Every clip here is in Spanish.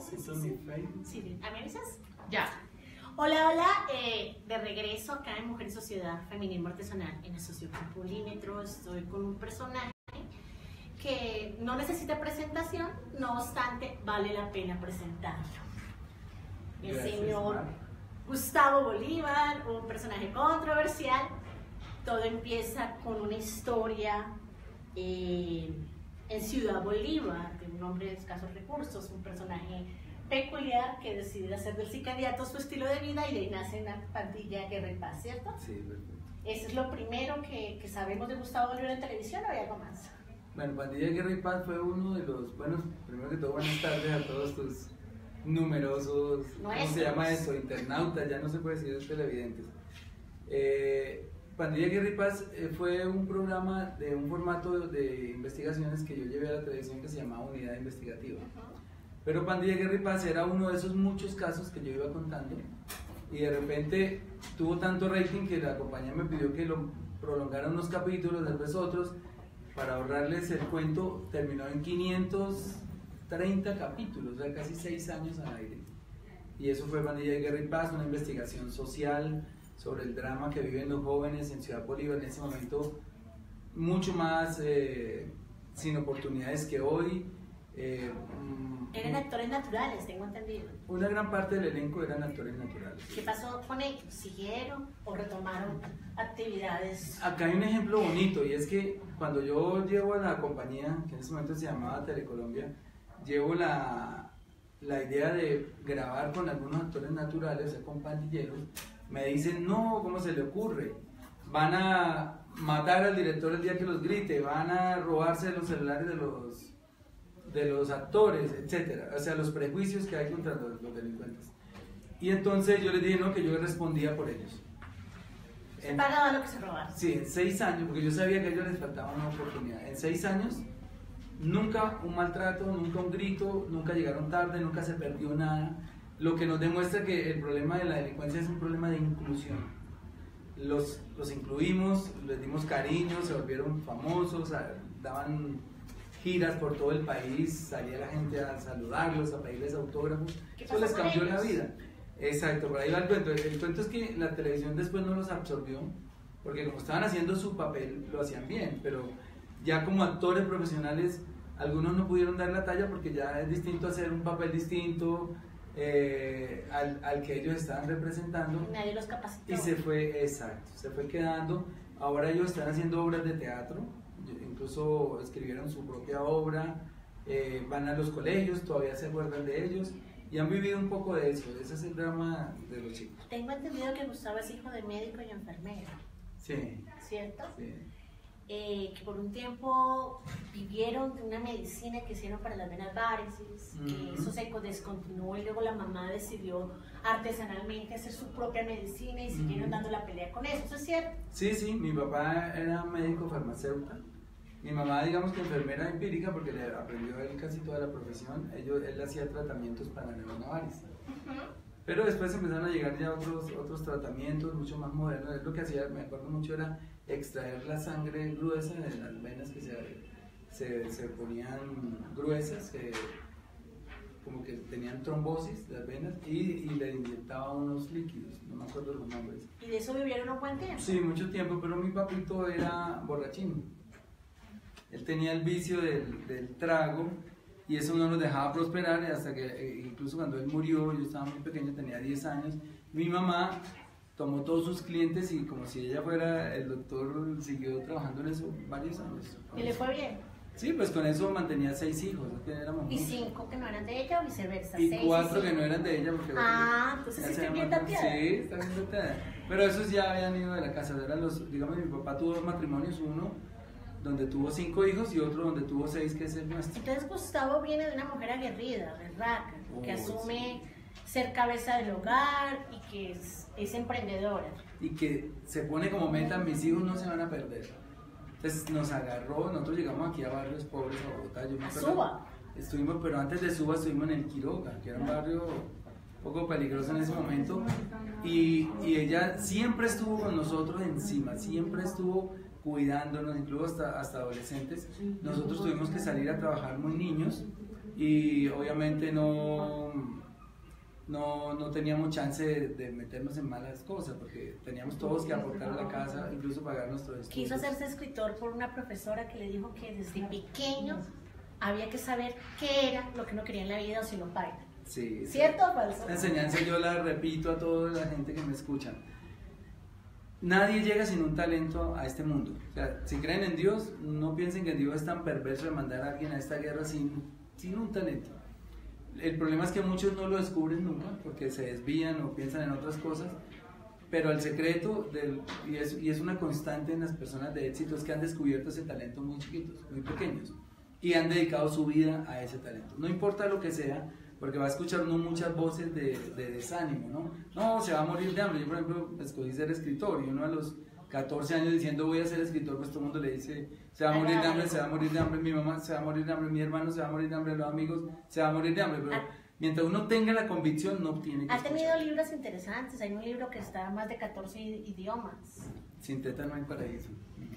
sí. Sí, ¿a mí me avisas? Ya. Hola, de regreso acá en Mujer y Sociedad, Feminismo Artesanal, en el Socioculturímetro. Estoy con un personaje que no necesita presentación, no obstante, vale la pena presentarlo. El señor Gustavo Bolívar, un personaje controversial. Todo empieza con una historia en Ciudad Bolívar, de un hombre de escasos recursos, un personaje peculiar que decide hacer del sicariato su estilo de vida y de ahí nace una pandilla Guerra y Paz, ¿cierto? Sí, perfecto. Eso es lo primero que sabemos de Gustavo Bolívar en televisión, ¿o hay algo más? Bueno, Pandilla Guerra y Paz fue uno de los, bueno, primero que todo, buenas tardes a todos tus numerosos, ¿cómo se llama eso? Internautas, ya no se puede decir televidentes. Pandilla Guerra y Paz fue un programa de un formato de investigaciones que yo llevé a la televisión que se llamaba Unidad Investigativa. Pero Pandilla Guerra y Paz era uno de esos muchos casos que yo iba contando y de repente tuvo tanto rating que la compañía me pidió que lo prolongara unos capítulos, después otros, para ahorrarles el cuento. Terminó en 530 capítulos, o sea, casi 6 años al aire. Y eso fue Pandilla Guerra y Paz, una investigación social sobre el drama que viven los jóvenes en Ciudad Bolívar en ese momento, mucho más sin oportunidades que hoy. Eran actores naturales, tengo entendido. Una gran parte del elenco eran actores naturales. ¿Qué pasó con ellos? ¿Siguieron o retomaron actividades? Acá hay un ejemplo bonito, y es que cuando yo llevo a la compañía, que en ese momento se llamaba Telecolombia, llevo la idea de grabar con algunos actores naturales, o sea, con pandilleros, me dicen, no, ¿cómo se le ocurre? Van a matar al director el día que los grite, van a robarse los celulares de los actores, etcétera, o sea, los prejuicios que hay contra los delincuentes. Y entonces yo les dije, no, que yo respondía por ellos. ¿Se pagaba lo que se robaron? Sí, en 6 años, porque yo sabía que a ellos les faltaba una oportunidad. En 6 años, nunca un maltrato, nunca un grito, nunca llegaron tarde, nunca se perdió nada, lo que nos demuestra que el problema de la delincuencia es un problema de inclusión. Los incluimos, les dimos cariño, se volvieron famosos, daban giras por todo el país, salía la gente a saludarlos, a pedirles autógrafos, eso les cambió la vida. Exacto, por ahí va el cuento. El cuento es que la televisión después no los absorbió, porque como estaban haciendo su papel, lo hacían bien, pero ya como actores profesionales, algunos no pudieron dar la talla porque ya es distinto hacer un papel distinto al que ellos estaban representando. Y nadie los capacitó. Y se fue, exacto, se fue quedando. Ahora ellos están haciendo obras de teatro, incluso escribieron su propia obra, van a los colegios, todavía se acuerdan de ellos y han vivido un poco de eso. Ese es el drama de los chicos. Tengo entendido que Gustavo es hijo de médico y enfermera. Sí. ¿Cierto? Sí. Que por un tiempo vivieron de una medicina que hicieron para las venas varices, eso se descontinuó y luego la mamá decidió artesanalmente hacer su propia medicina y siguieron dando la pelea con eso, ¿eso es cierto? Sí, sí, mi papá era médico farmacéutico, mi mamá digamos que enfermera empírica porque le aprendió él casi toda la profesión, él hacía tratamientos para neurona varices. Pero después empezaron a llegar ya otros tratamientos mucho más modernos. Él lo que hacía, me acuerdo mucho, era extraer la sangre gruesa de las venas que se ponían gruesas, como que tenían trombosis las venas, y le inyectaba unos líquidos, no me acuerdo los nombres. ¿Y de eso vivieron un buen tiempo? Sí, mucho tiempo, pero mi papito era borrachín. Él tenía el vicio del trago, y eso no nos dejaba prosperar hasta que, incluso cuando él murió, yo estaba muy pequeño, tenía 10 años, mi mamá tomó todos sus clientes y como si ella fuera el doctor, siguió trabajando en eso varios años. ¿Y le fue bien? Sí, pues con eso mantenía 6 hijos, que éramos ¿Y muchos. 5 que no eran de ella o viceversa? Y 6 4 que no eran de ella porque... entonces sí estoy bien tapiada. Sí, está bien tapiada. Pero esos ya habían ido de la casa, eran digamos, mi papá tuvo 2 matrimonios, uno donde tuvo 5 hijos y otro donde tuvo 6, que es el nuestro. Entonces Gustavo viene de una mujer aguerrida, berraca, que asume ser cabeza del hogar y que es emprendedora. Y que se pone como meta, mis hijos no se van a perder. Entonces nos agarró, nosotros llegamos aquí a barrios pobres a Bogotá. ¿A Suba? Estuvimos, pero antes de Suba estuvimos en el Quiroga, que era un barrio un poco peligroso en ese momento. Y ella siempre estuvo con nosotros encima, siempre estuvo cuidándonos, incluso hasta adolescentes. Nosotros tuvimos que salir a trabajar muy niños y obviamente no teníamos chance de meternos en malas cosas, porque teníamos todos que aportar a la casa, incluso pagar nuestros estudios. Quiso hacerse escritor por una profesora que le dijo que desde pequeño había que saber qué era lo que uno quería en la vida o si no paga. Sí, ¿Cierto o falso? La enseñanza yo la repito a toda la gente que me escucha. Nadie llega sin un talento a este mundo. O sea, si creen en Dios, no piensen que Dios es tan perverso de mandar a alguien a esta guerra sin un talento. El problema es que muchos no lo descubren nunca porque se desvían o piensan en otras cosas, pero el secreto, y es una constante en las personas de éxito, es que han descubierto ese talento muy chiquitos, muy pequeños, y han dedicado su vida a ese talento. No importa lo que sea, porque va a escuchar uno muchas voces de desánimo, ¿no? No, se va a morir de hambre. Yo, por ejemplo, escogí ser escritor, y uno a los 14 años diciendo voy a ser escritor, pues todo el mundo le dice se va a morir de hambre, se va a morir de hambre, mi mamá se va a morir de hambre, mi hermano se va a morir de hambre, los amigos se va a morir de hambre, pero mientras uno tenga la convicción no tiene que Ha tenido libros interesantes, hay un libro que está en más de 14 idiomas. Sin teta no hay paraíso.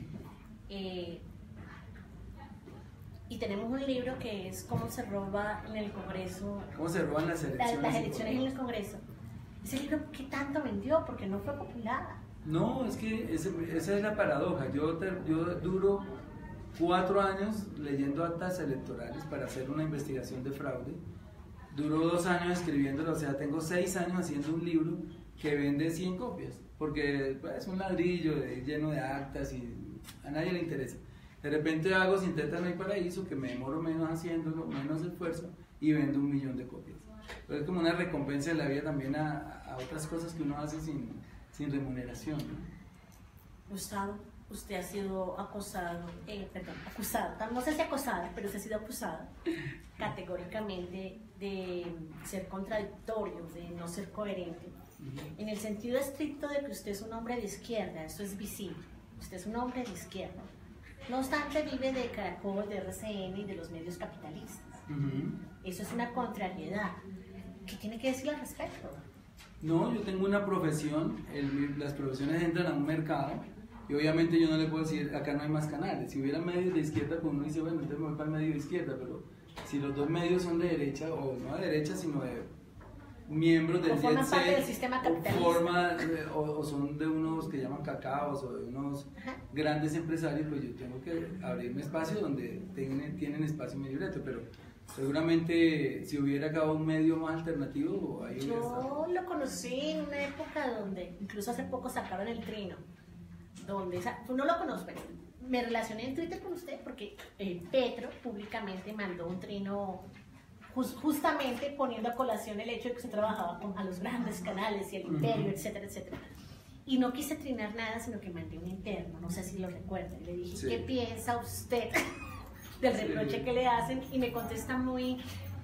Y tenemos un libro que es Cómo se roba en el Congreso. ¿Cómo se roban las elecciones? Las elecciones en el Congreso. Ese libro, ¿qué tanto vendió? Porque no fue popular. No, es que esa es la paradoja. Yo duro 4 años leyendo actas electorales para hacer una investigación de fraude. Duró 2 años escribiéndolo, o sea, tengo 6 años haciendo un libro que vende 100 copias, porque pues, es un ladrillo lleno de actas y a nadie le interesa. De repente hago Sin teta no hay paraíso, que me demoro menos haciéndolo, menos esfuerzo, y vendo 1 millón de copias. Pero es como una recompensa de la vida también a otras cosas que uno hace sin remuneración, ¿no? Gustavo, usted ha sido acusado, no sé si acosada, pero usted ha sido acusado categóricamente de ser contradictorio, de no ser coherente, en el sentido estricto de que usted es un hombre de izquierda, eso es visible, usted es un hombre de izquierda. No obstante, vive de Caracol, de RCN y de los medios capitalistas. Eso es una contrariedad. ¿Qué tiene que decir al respecto? No, yo tengo una profesión, las profesiones entran a un mercado y obviamente yo no le puedo decir, acá no hay más canales. Si hubiera medios de izquierda, pues uno dice, bueno, entonces me voy para el medio de izquierda, pero si los dos medios son de derecha, o no de derecha, sino de miembros del forman parte del sistema capitalista, o son de unos que llaman cacaos o de unos grandes empresarios, pues yo tengo que abrirme espacio donde tienen espacio en mi libreto, pero seguramente si hubiera acá un medio más alternativo, ahí hubiera estado. Yo lo conocí en una época donde, incluso hace poco sacaron el Trino, donde, no lo conozco, pero me relacioné en Twitter con usted porque Petro públicamente mandó un Trino justamente poniendo a colación el hecho de que se trabajaba a los grandes canales y el imperio, etcétera, etcétera. Y no quise trinar nada, sino que mandé un interno, no sé si lo recuerda, y le dije, sí, ¿qué piensa usted del reproche que le hacen? Y me contesta muy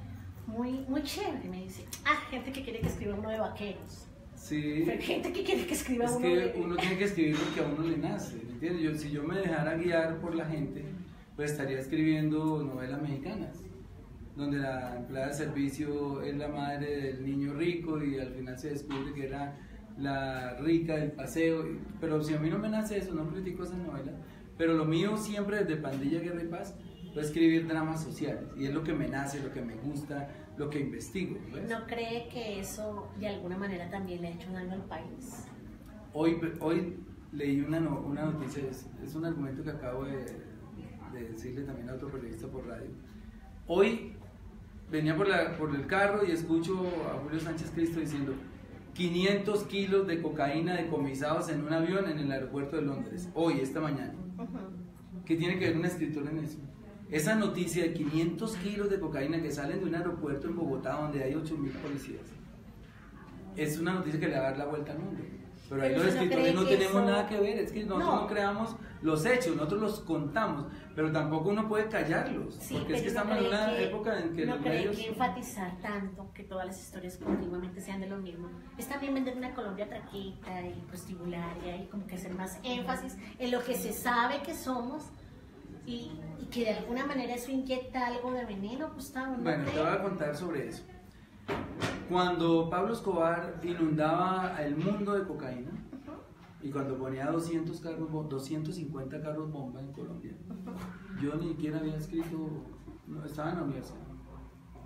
chévere, me dice, gente que quiere que escriba uno de vaqueros. Sí. Pero gente que quiere que escriba es uno que uno tiene que escribir lo que a uno le nace, ¿me entiendes? Si yo me dejara guiar por la gente, pues estaría escribiendo novelas mexicanas, donde la empleada de servicio es la madre del niño rico y al final se descubre que era la rica del paseo. Pero si a mí no me nace eso, no critico esas novelas, pero lo mío siempre desde Pandilla, Guerra y Paz fue escribir dramas sociales, y es lo que me nace, lo que me gusta, lo que investigo, ¿ves? ¿No cree que eso de alguna manera también le ha hecho daño al país? Hoy leí una noticia, es un argumento que acabo de decirle también a otro periodista por radio. Hoy venía por el carro y escucho a Julio Sánchez Cristo diciendo 500 kilos de cocaína decomisados en un avión en el aeropuerto de Londres, hoy, esta mañana. ¿Qué tiene que ver un escritor en eso? Esa noticia de 500 kilos de cocaína que salen de un aeropuerto en Bogotá donde hay 8.000 policías, es una noticia que le va a dar la vuelta al mundo. Pero ahí los escritores no tenemos nada que ver, es que nosotros no creamos los hechos, nosotros los contamos, pero tampoco uno puede callarlos, sí, porque es que estamos en una época en que no los cree medios... que enfatizar tanto que todas las historias continuamente sean de lo mismo es también vender una Colombia traquita y prostibularia y como que hacer más énfasis en lo que se sabe que somos y que de alguna manera eso inyecta algo de veneno, Gustavo. ¿No Bueno, te voy a contar sobre eso. Cuando Pablo Escobar inundaba el mundo de cocaína y cuando ponía 250 carros bomba en Colombia, yo ni siquiera había escrito, no, estaba en la universidad.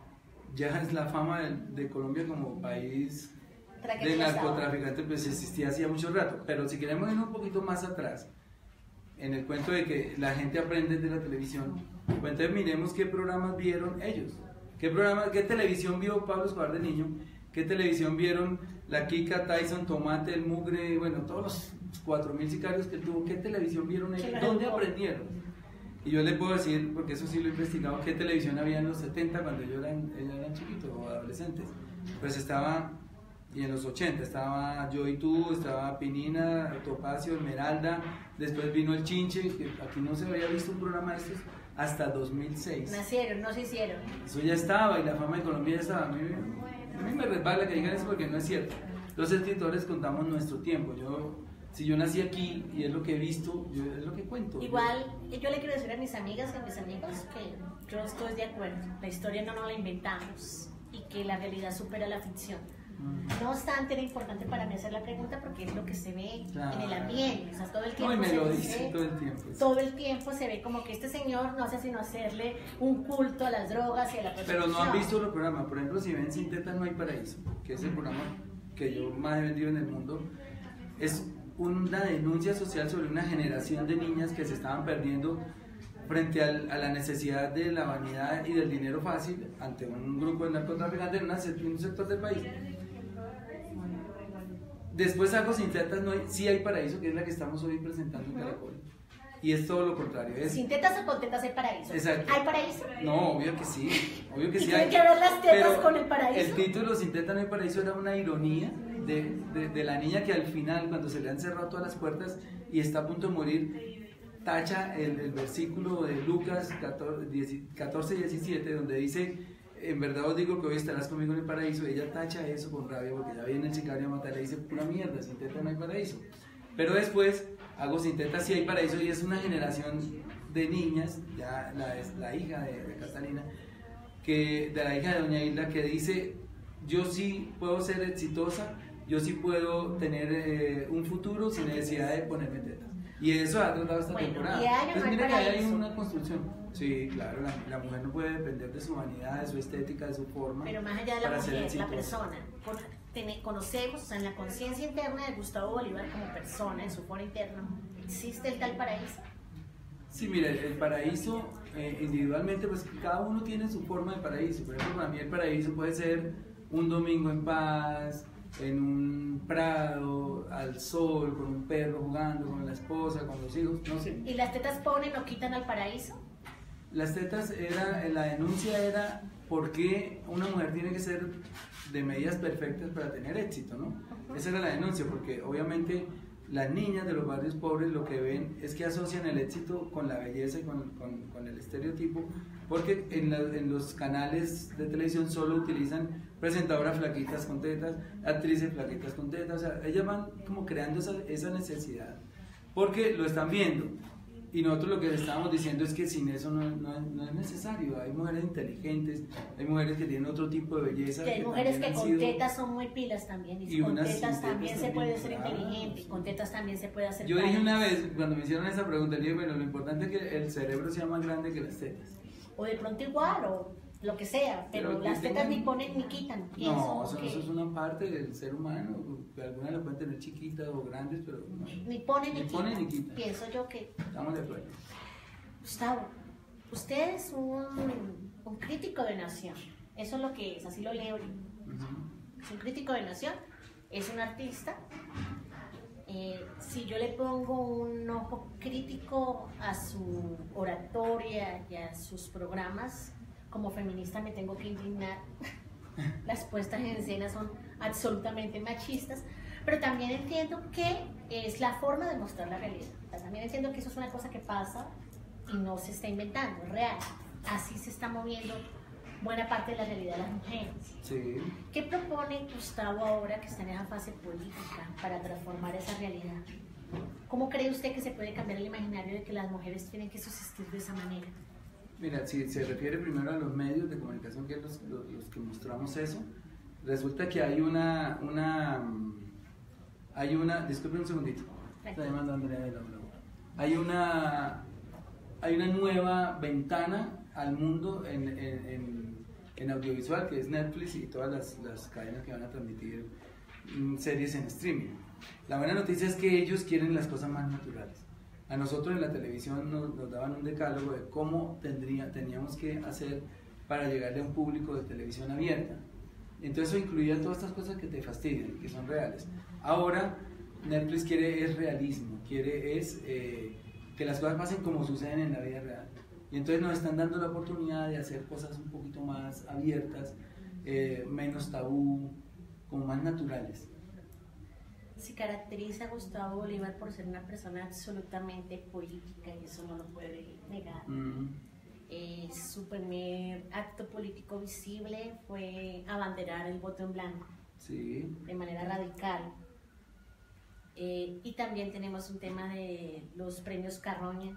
ya es la fama de Colombia como país de Traquetizado. narcotraficante, pues existía hacía mucho rato. Pero si queremos ir un poquito más atrás, en el cuento de que la gente aprende de la televisión, pues entonces miremos qué programas vieron ellos. ¿Qué televisión vio Pablo Escobar de niño? ¿Qué televisión vieron la Kika, Tyson, Tomate, el Mugre, bueno, todos los 4.000 sicarios que tuvo? ¿Qué televisión vieron ellos? ¿Dónde aprendieron? Y yo les puedo decir, porque eso sí lo he investigado, qué televisión había en los 70 cuando ellos eran chiquitos o adolescentes. Pues estaba, y en los 80 estaba Yo y Tú, estaba Pinina, Topacio, Esmeralda, después vino El Chinche, que aquí no se había visto un programa de estos hasta 2006. Nacieron, no se hicieron. Eso ya estaba y la fama de Colombia ya estaba. A mí me resbala que digan eso porque no es cierto. Los escritores contamos nuestro tiempo. Si yo nací aquí y es lo que he visto, es lo que cuento. Igual, yo le quiero decir a mis amigas y a mis amigos que yo estoy de acuerdo. La historia no nos la inventamos y que la realidad supera la ficción. No obstante, era importante para mí hacer la pregunta porque es lo que se ve en el ambiente. O sea, todo el tiempo. No, y me se lo ve, dicen todo el tiempo. todo el tiempo se ve como que este señor no hace sino hacerle un culto a las drogas y a la prostitución. Pero no han visto los programas. Por ejemplo, si ven Sin Tetas No Hay Paraíso, que es el programa que yo más he vendido en el mundo, es una denuncia social sobre una generación de niñas que se estaban perdiendo frente a la necesidad de la vanidad y del dinero fácil ante un grupo de narcotraficantes en un sector del país. Después hago Sin Tetas No Hay, Sí Hay Paraíso, que es la que estamos hoy presentando en Caracol. Y es todo lo contrario. ¿Sin tetas o con tetas hay paraíso? Exacto. ¿Hay paraíso? No, obvio que sí. Obvio que ¿Y sí tienen hay. que ver las tetas Pero con el paraíso? el título Sin Tetas No Hay Paraíso era una ironía de la niña que al final, cuando se le han cerrado todas las puertas y está a punto de morir, tacha el versículo de Lucas 14:17, donde dice: en verdad os digo que hoy estarás conmigo en el paraíso. Ella tacha eso con rabia porque ya viene el sicario a matarla y dice: pura mierda, sin tetas no hay paraíso. Pero después hago Sin Tetas Sí Hay Paraíso y es una generación de niñas, ya la hija de Catalina, de la hija de Doña Hilda, que dice: yo sí puedo ser exitosa, yo sí puedo tener un futuro sin necesidad de ponerme tetas. Y eso ha tratado esta temporada. Y hay Pues mira que ahí hay paraíso. una construcción. Sí, claro, la mujer no puede depender de su vanidad, de su estética, de su forma. Pero más allá de la para ser mujer, la exitosa. persona. Conocemos, o sea, en la conciencia interna de Gustavo Bolívar como persona, en su foro interno, ¿existe el tal paraíso? Sí, mira, el paraíso individualmente, pues cada uno tiene su forma de paraíso. Por ejemplo, para mí el paraíso puede ser un domingo en paz, en un prado, al sol, con un perro jugando, con la esposa, con los hijos, no sé. ¿Y las tetas ponen o quitan al paraíso? Las tetas la denuncia era por qué una mujer tiene que ser de medidas perfectas para tener éxito, ¿no? Esa era la denuncia, porque obviamente las niñas de los barrios pobres lo que ven es que asocian el éxito con la belleza y con el estereotipo, porque en los canales de televisión solo utilizan presentadoras flaquitas con tetas, actrices flaquitas con tetas, o sea, ellas van como creando esa necesidad, porque lo están viendo. Y nosotros lo que le estábamos diciendo es que sin eso no es necesario. Hay mujeres inteligentes, hay mujeres que tienen otro tipo de belleza. Que hay mujeres que también han con sido- tetas son muy pilas también. Y con unas tetas sin también tetas se puede también, ser claro. inteligente, con tetas también se puede hacer Yo dije país. una vez, cuando me hicieron esa pregunta, dije, bueno, lo importante es que el cerebro sea más grande que las tetas. O de pronto igual, o lo que sea, pero Pero que las tetas tengan- ni ponen ni quitan. No, Pienso que eso es una parte del ser humano. Algunas lo pueden tener chiquitas o grandes, pero no. ni ponen Ni ponen ni quitan. Pienso yo que... Estamos de acuerdo. Gustavo, usted es un crítico de nación. Eso es lo que es, así lo leo yo. Ujú. Es un crítico de nación, es un artista. Si yo le pongo un ojo crítico a su oratoria y a sus programas, como feminista me tengo que indignar. Las puestas en escena son absolutamente machistas, pero también entiendo que es la forma de mostrar la realidad. O sea, también entiendo que eso es una cosa que pasa y no se está inventando, es real. Así se está moviendo buena parte de la realidad de las mujeres. Sí. ¿Qué propone Gustavo ahora que está en esa fase política para transformar esa realidad? ¿Cómo cree usted que se puede cambiar el imaginario de que las mujeres tienen que subsistir de esa manera? Mira, si se refiere primero a los medios de comunicación, que es los que mostramos eso, resulta que hay disculpe un segundito, está llamando Andrea de la hay una nueva ventana al mundo en audiovisual, que es Netflix y todas las cadenas que van a transmitir series en streaming. La buena noticia es que ellos quieren las cosas más naturales. A nosotros en la televisión nos daban un decálogo de cómo teníamos que hacer para llegarle a un público de televisión abierta. Entonces eso incluía todas estas cosas que te fastidian, que son reales. Ahora Netflix quiere es realismo, quiere es que las cosas pasen como suceden en la vida real. Y entonces nos están dando la oportunidad de hacer cosas un poquito más abiertas, menos tabú, como más naturales. Se caracteriza a Gustavo Bolívar por ser una persona absolutamente política y eso no lo puede negar. Su primer acto político visible fue abanderar el voto en blanco, sí, de manera radical. Y también tenemos un tema de los premios Carroña,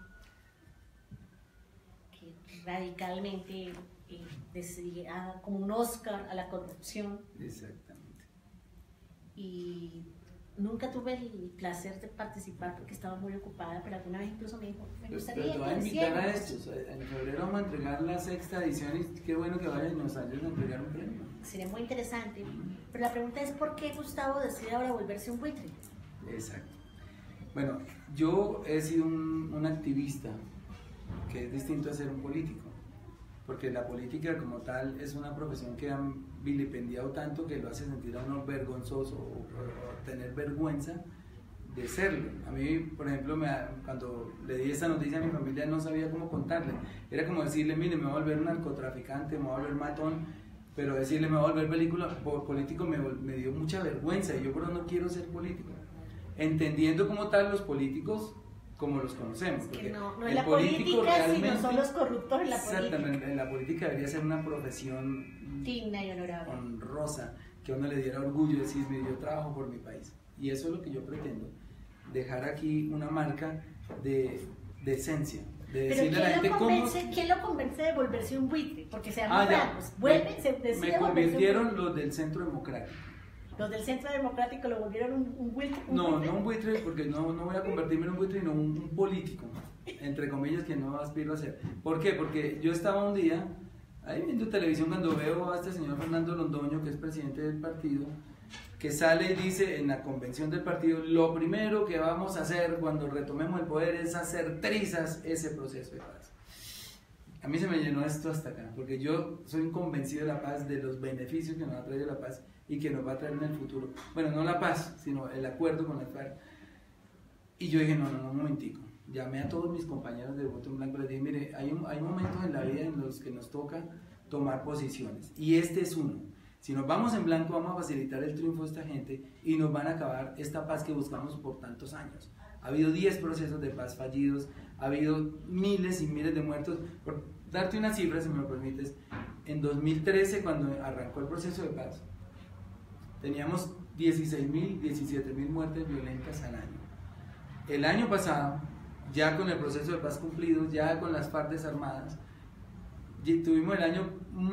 que radicalmente decidía como un Oscar a la corrupción. Exactamente. Y nunca tuve el placer de participar porque estaba muy ocupada, pero alguna vez incluso me dijo, me gustaría. Pero te voy a invitar a estos. En febrero vamos a entregar la 6ª edición y qué bueno que vayan y nos ayuden a entregar un premio. Sería muy interesante. Pero la pregunta es, ¿por qué Gustavo decide ahora volverse un buitre? Exacto. Bueno, yo he sido un activista, que es distinto a ser un político, porque la política como tal es una profesión que han vilipendiado tanto que lo hace sentir a uno vergonzoso o tener vergüenza de serlo. A mí, por ejemplo, cuando le di esta noticia a mi familia no sabía cómo contarle. Era como decirle, mire, me voy a volver narcotraficante, me voy a volver matón, pero decirle me voy a volver político me dio mucha vergüenza y yo pero no quiero ser político. Entendiendo como tal los políticos como los conocemos. Es porque que no es la política, sino son los corruptos en la política. Exactamente, en la política debería ser una profesión digna y honorable, honrosa, que a uno le diera orgullo decir, mire, yo trabajo por mi país. Y eso es lo que yo pretendo, dejar aquí una marca de esencia. De decirle a la gente ¿quién lo convence de volverse un buitre? Porque seamos francos, me convirtieron los del Centro Democrático. ¿Los del Centro Democrático lo volvieron un buitre? No un buitre, porque no voy a convertirme en un buitre, sino un político, entre comillas, que no aspiro a ser. ¿Por qué? Porque yo estaba un día ahí viendo televisión cuando veo a este señor Fernando Londoño, que es presidente del partido, que sale y dice en la convención del partido, lo primero que vamos a hacer cuando retomemos el poder es hacer trizas ese proceso de paz. A mí se me llenó esto hasta acá, porque yo soy convencido de la paz, de los beneficios que nos va a traer la paz y que nos va a traer en el futuro. Bueno, no la paz, sino el acuerdo con la FARC. Y yo dije, no, un momentico. Llamé a todos mis compañeros de voto en blanco, les dije, mire, hay momentos en la vida en los que nos toca tomar posiciones, y este es uno. Si nos vamos en blanco, vamos a facilitar el triunfo de esta gente y nos van a acabar esta paz que buscamos por tantos años. Ha habido 10 procesos de paz fallidos, ha habido miles y miles de muertos. Por darte una cifra, si me lo permites, en 2013, cuando arrancó el proceso de paz, teníamos 16.000, 17.000 muertes violentas al año. El año pasado, ya con el proceso de paz cumplido, ya con las FARC desarmadas, tuvimos el año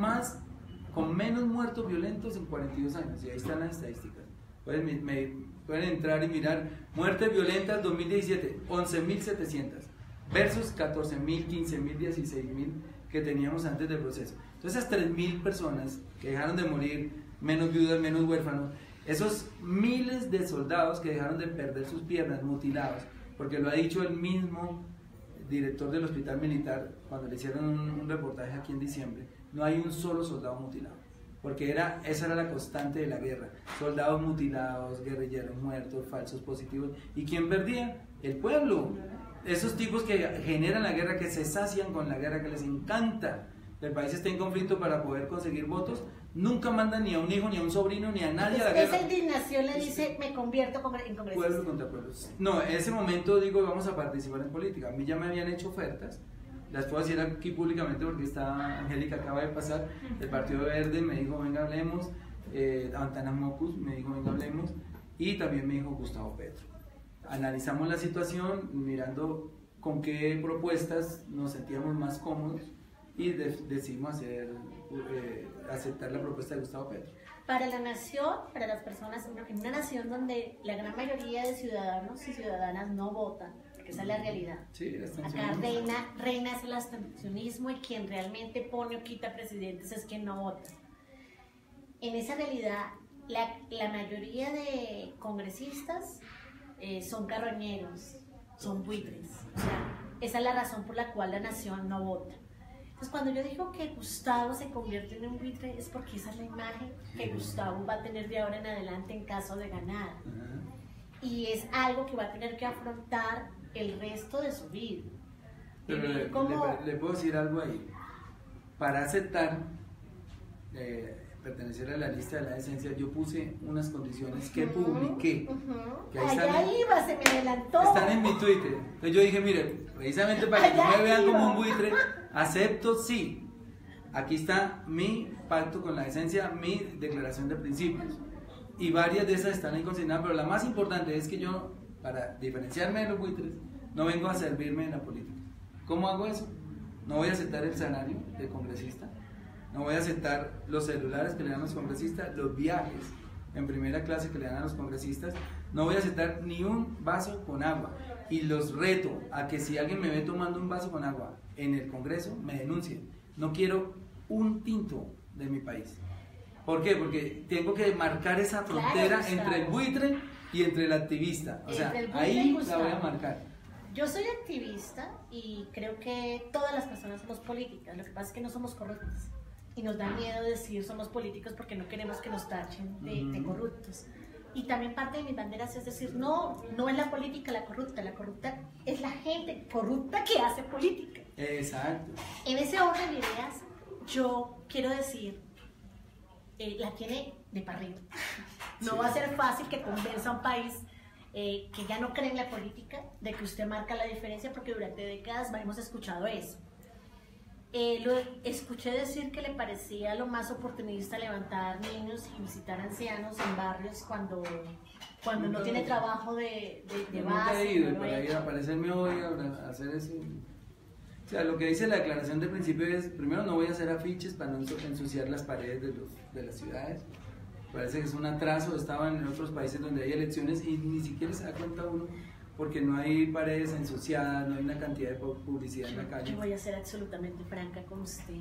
con menos muertos violentos en 42 años, y ahí están las estadísticas. Pueden entrar y mirar, muertes violentas 2017, 11.700, versus 14.000, 15.000, 16.000 que teníamos antes del proceso. Entonces esas 3.000 personas que dejaron de morir, menos viudas, menos huérfanos, esos miles de soldados que dejaron de perder sus piernas, mutilados, porque lo ha dicho el mismo director del hospital militar cuando le hicieron un reportaje aquí en diciembre, no hay un solo soldado mutilado, porque esa era la constante de la guerra, soldados mutilados, guerrilleros muertos, falsos positivos. ¿Y quién perdía? El pueblo, esos tipos que generan la guerra, que se sacian con la guerra, que les encanta que el país esté en conflicto para poder conseguir votos, nunca mandan ni a un hijo, ni a un sobrino, ni a nadie a la guerra. Esa indignación le dice, me convierto en congresista. Pueblo contra pueblo. No, en ese momento digo, vamos a participar en política. A mí ya me habían hecho ofertas, las puedo decir aquí públicamente porque está Angélica, acaba de pasar, el Partido Verde me dijo, venga, hablemos, Antana Mocus me dijo, venga, hablemos, y también me dijo Gustavo Petro. Analizamos la situación, mirando con qué propuestas nos sentíamos más cómodos, y decidimos aceptar la propuesta de Gustavo Petro. Para la nación, para las personas, en una nación donde la gran mayoría de ciudadanos y ciudadanas no votan, porque esa es la realidad. Sí, Acá reina es el abstencionismo y quien realmente pone o quita presidentes es quien no vota. En esa realidad, la mayoría de congresistas son carroñeros, son buitres. O sea, esa es la razón por la cual la nación no vota. Entonces, cuando yo digo que Gustavo se convierte en un buitre, es porque esa es la imagen que Gustavo va a tener de ahora en adelante en caso de ganar. Y es algo que va a tener que afrontar el resto de su vida. Pero le puedo decir algo ahí. Para aceptar pertenecer a la lista de la decencia, yo puse unas condiciones que publiqué. Que ahí iba, se me adelantó. Están en mi Twitter. Entonces yo dije, mire, precisamente para que no me vean como un buitre, acepto sí. Aquí está mi pacto con la decencia, mi declaración de principios. Y varias de esas están ahí consignadas, pero la más importante es que yo, para diferenciarme de los buitres, no vengo a servirme en la política. ¿Cómo hago eso? No voy a aceptar el salario del congresista, no voy a aceptar los celulares que le dan los congresistas, los viajes en primera clase que le dan a los congresistas, no voy a aceptar ni un vaso con agua. Y los reto a que si alguien me ve tomando un vaso con agua en el Congreso, me denuncie. No quiero un tinto de mi país. ¿Por qué? Porque tengo que marcar esa frontera entre el buitre y entre el activista. O sea, ahí la voy a marcar. Yo soy activista y creo que todas las personas somos políticas. Lo que pasa es que no somos corruptos. Y nos da miedo decir somos políticos porque no queremos que nos tachen de corruptos. Y también parte de mis banderas es decir, no es la política la corrupta es la gente corrupta que hace política. Exacto. En ese orden de ideas, yo quiero decir, la tiene de para arriba. No va a ser fácil que convenza a un país que ya no cree en la política de que usted marca la diferencia, porque durante décadas hemos escuchado eso. Lo escuché decir que le parecía lo más oportunista levantar niños y visitar ancianos en barrios cuando no tiene trabajo de base. He ido para ir a aparecerme hoy a hacer eso. O sea, lo que dice la declaración de principio es, primero no voy a hacer afiches para no ensuciar las paredes de las ciudades. Parece que es un atraso, estaban en otros países donde hay elecciones y ni siquiera se da cuenta uno, porque no hay paredes ensuciadas, no hay una cantidad de publicidad en la calle. Yo voy a ser absolutamente franca con usted.